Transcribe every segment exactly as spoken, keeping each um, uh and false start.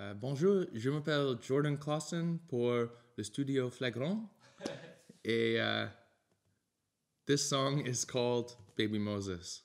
Euh, bonjour, je m'appelle Jordan Clausen pour le studio Flagrant. Et uh, this song is called Baby Moses.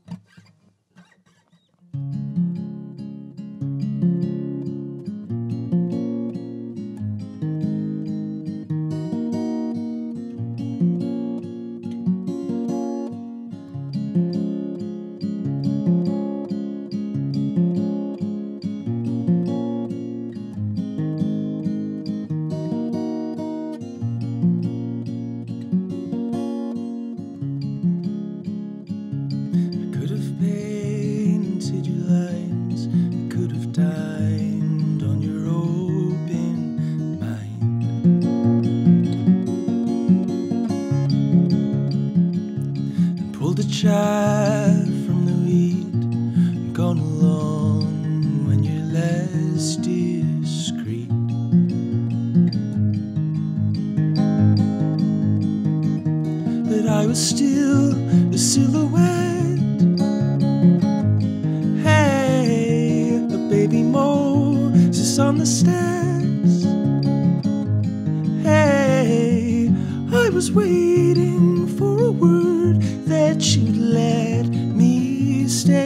Pulled a chaff from the wheat and gone along when you're less discreet. But I was still a silhouette. Hey, a baby Moses on the steps. Hey, I was waiting for a word that you'd let me stay.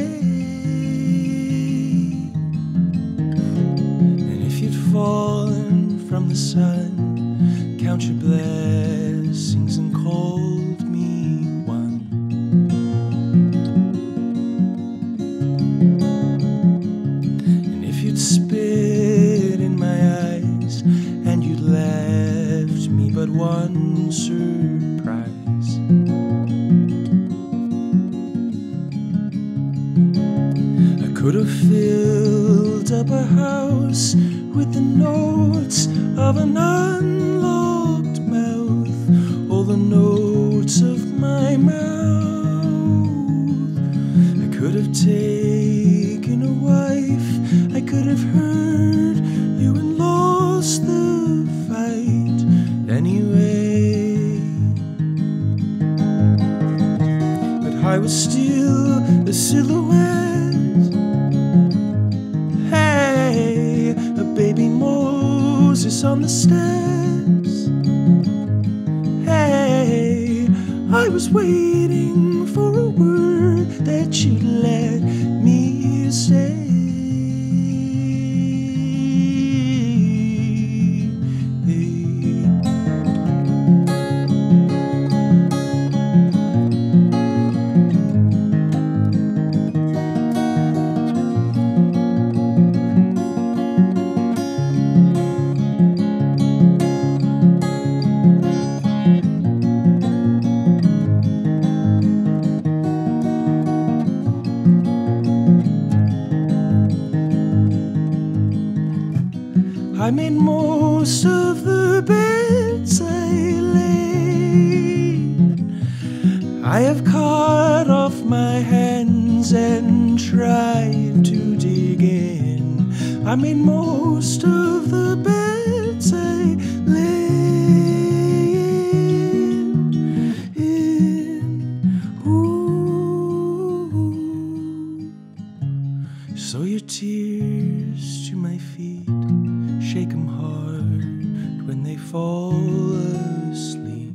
And if you'd fallen from the sun, count your blessings and called me one. And if you'd spit in my eyes and you'd left me but one surprise, could have filled up a house with the notes of an unlocked mouth, all the notes of my mouth. I could have taken a wife, I could have heard you and lost the fight anyway. But I was still a silhouette. Baby Moses on the steps. Hey, I was waiting for a word that you'd let me say. I made most of the beds I laid. I have cut off my hands and tried to dig in. I made most of the beds I laid in. Ooh. So your tears to my feet, shake 'em hard when they fall asleep.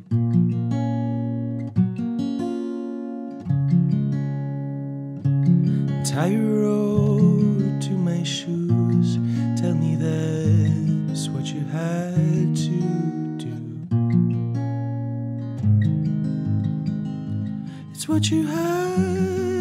Tie a rope to my shoes, tell me that's what you had to do. It's what you had